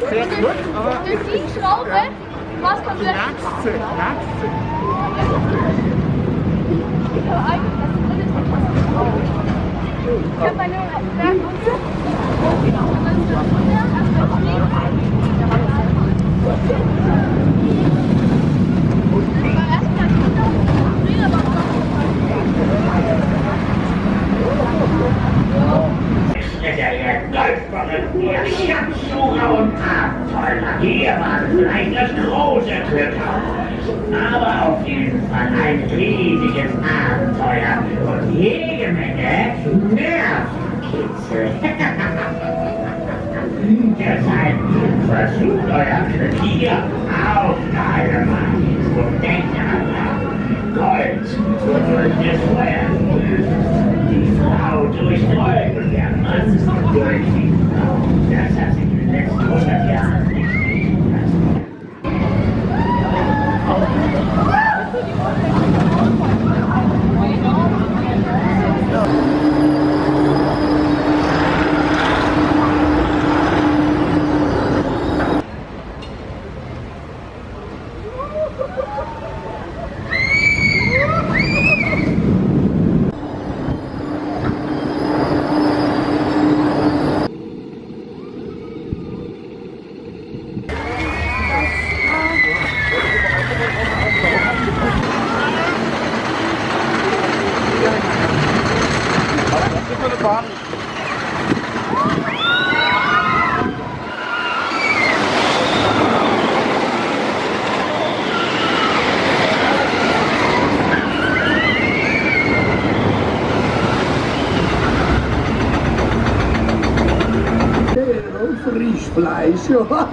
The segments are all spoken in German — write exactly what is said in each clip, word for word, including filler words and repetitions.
sehr gut, aber... Durch die Schraube, was kommt Die da? nächste, nächste. Ich habe eigentlich das dritte Ich habe meine Berg runter. Der Schatzsucher und Abenteurer. Hier war vielleicht das große Glück. Aber auf jeden Fall ein riesiges Abenteuer und jede Menge Nervenkitzel. Deshalb versucht euer Glück hier auf Dynamite. Und denkt daran, Gold durch das Feuer. Die Frau durchtreut und der Mann durch die Frau. Das hat sich in den letzten hundert Jahren nicht liegen lassen. Frischfleisch.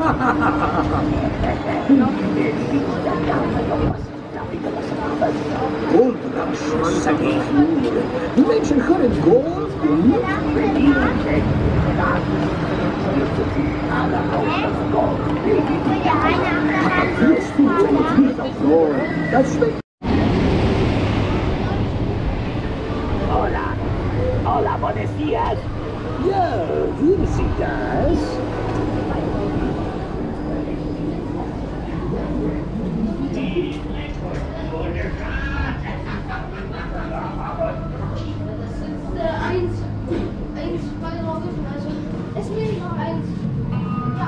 Goldrasch, Menschen können Gold das schmeckt. Hola, hola, buenos días. Ja, würden Sie das? Eins, eins, zwei, drei, also es will noch eins. Ja.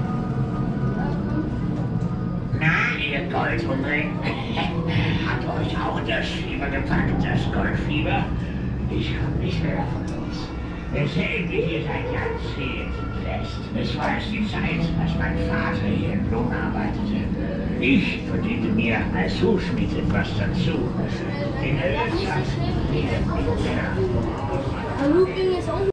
Na, ihr Goldhungrigen, hat euch auch das Fieber gepackt, das Goldfieber? Ich komm nicht mehr davon los. Es hält mich hier seit Jahrzehnten fest. Es war erst die Zeit, als mein Vater hier in Plohn arbeitete. Ich verdiente mir als Hufschmied etwas dazu. In der Wirtschaft. Looping is